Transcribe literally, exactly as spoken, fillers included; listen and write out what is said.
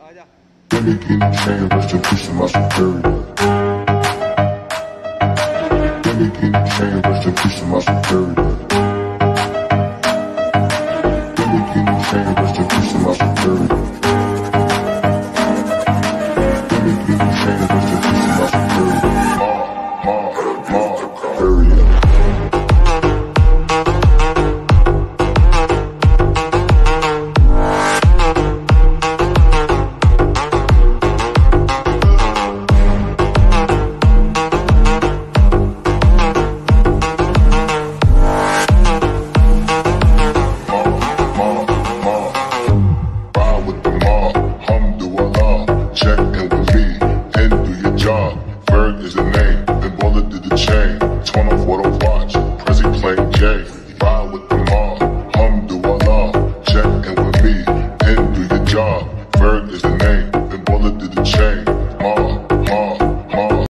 Let me get a chain, rest in peace to my superior. Let me get a chain, rest in peace to my superior. Let me get a chain, rest in peace to my superior. Let me get a chain, rest in peace to my superior. Ma, ma, ma, superior. Check in with me and do your job. Berg is the name, then bullet did the chain. Torn off what I watch, Prezi playing J. Ride with the mob, Alhamdulillah. Check in with me and do your job. Berg is the name, then bullet did the chain.